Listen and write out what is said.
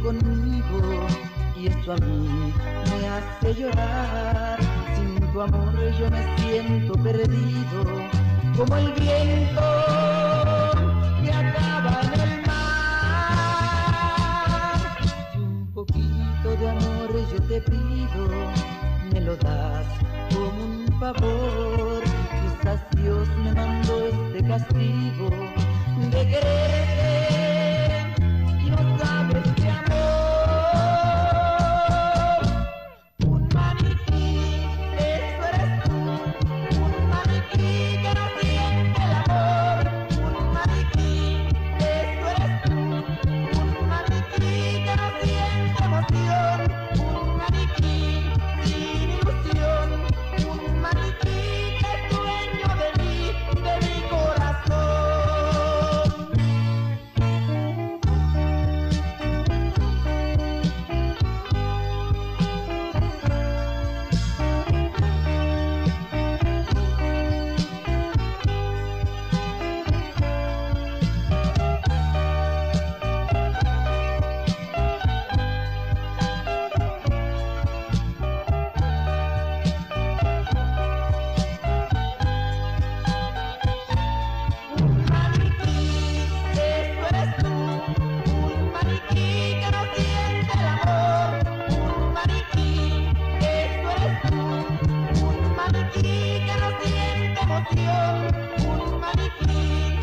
conmigo y eso a mí me hace llorar. Sin tu amor yo me siento perdido, como el viento que acaba en el mar. Si un poquito de amor yo te pido, me lo das como un favor. Quizás Dios me mandó este castigo de quererte y no sabes de amor. Un maniquí, eso eres tú, un maniquí que no siente el amor. Un maniquí, eso eres tú, un maniquí que no siente emoción. Un maniquí sin ilusión, un maniquí que es dueño de mi corazón. Un maniquí